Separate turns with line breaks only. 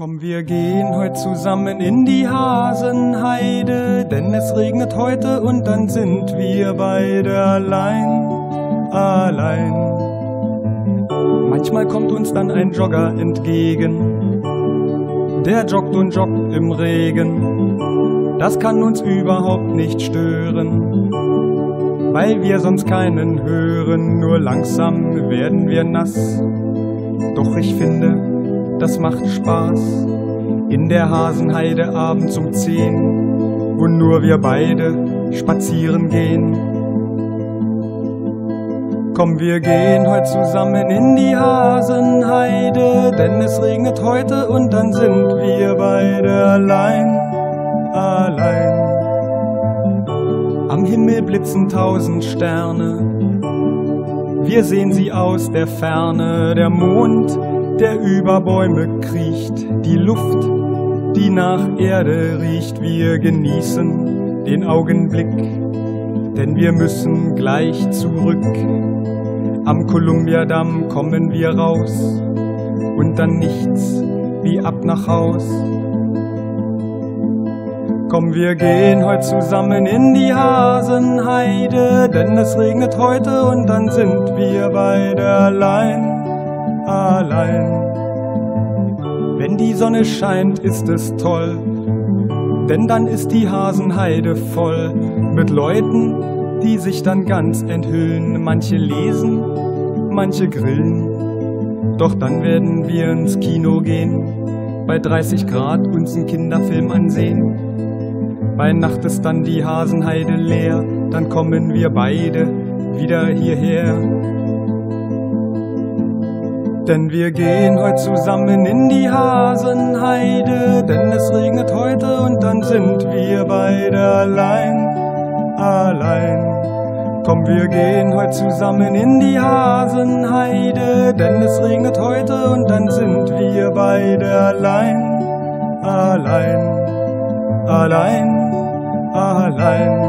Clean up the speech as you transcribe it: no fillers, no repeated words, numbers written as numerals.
Komm, wir gehen heute zusammen in die Hasenheide, denn es regnet heute und dann sind wir beide allein, allein. Manchmal kommt uns dann ein Jogger entgegen, der joggt und joggt im Regen. Das kann uns überhaupt nicht stören, weil wir sonst keinen hören. Nur langsam werden wir nass, doch ich finde, das macht Spaß, in der Hasenheide abends um 10, wo nur wir beide spazieren gehen. Komm, wir gehen heute zusammen in die Hasenheide, denn es regnet heute und dann sind wir beide allein, allein. Am Himmel blitzen 1000 Sterne, wir sehen sie aus der Ferne. Der Mond, der über Bäume kriecht, die Luft, die nach Erde riecht. Wir genießen den Augenblick, denn wir müssen gleich zurück. Am Kolumbiadamm kommen wir raus und dann nichts wie ab nach Haus. Komm, wir gehen heute zusammen in die Hasenheide, denn es regnet heute und dann sind wir beide allein, allein. Wenn die Sonne scheint, ist es toll, denn dann ist die Hasenheide voll mit Leuten, die sich dann ganz enthüllen. Manche lesen, manche grillen, doch dann werden wir ins Kino gehen, bei 30 Grad uns einen Kinderfilm ansehen. Bei Nacht ist dann die Hasenheide leer, dann kommen wir beide wieder hierher. Denn wir gehen heute zusammen in die Hasenheide, denn es regnet heute und dann sind wir beide allein, allein. Komm, wir gehen heute zusammen in die Hasenheide, denn es regnet heute und dann sind wir beide allein, allein, allein, allein.